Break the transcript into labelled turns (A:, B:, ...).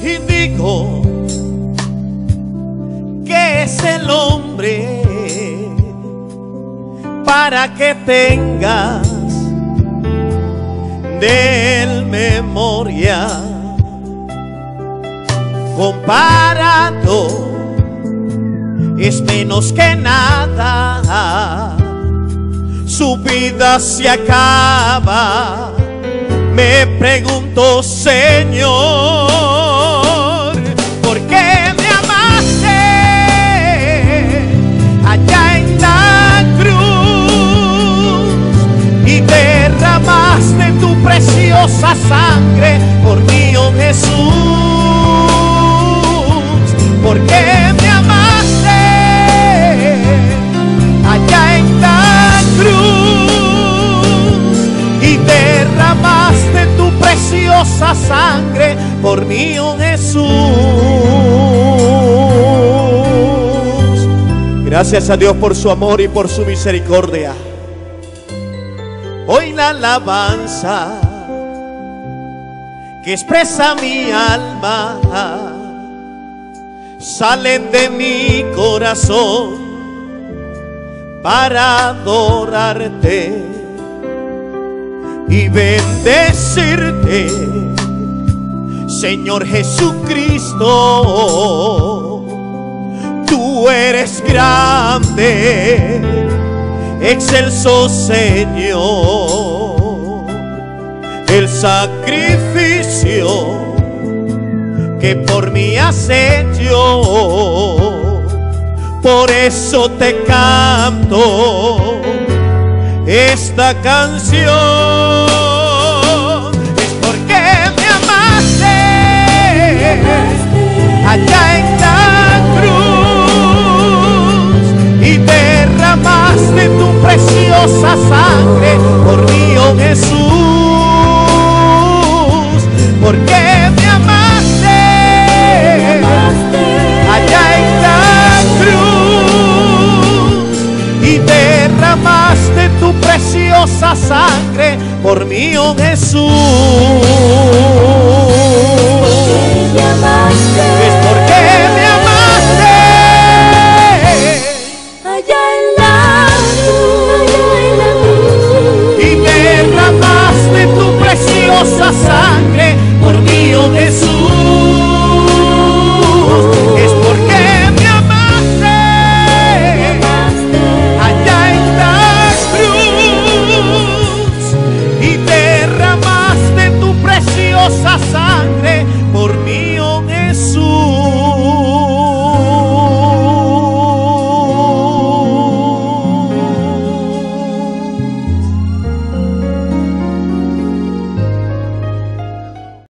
A: y digo, ¿qué es el hombre para que tengas de él memoria? Comparado es menos que nada, su vida se acaba. Me pregunto, Señor, ¿por qué me amaste allá en la cruz y derramaste tu preciosa sangre por mí, oh Jesús? ¿Por qué me amaste allá en la cruz y derramaste tu preciosa sangre por mí, oh Jesús? Gracias a Dios por su amor y por su misericordia. Hoy la alabanza que expresa mi alma salen de mi corazón para adorarte y bendecirte, Señor Jesucristo. Tú eres grande, excelso Señor. El sacrificio que por mí has hecho, por eso te canto esta canción.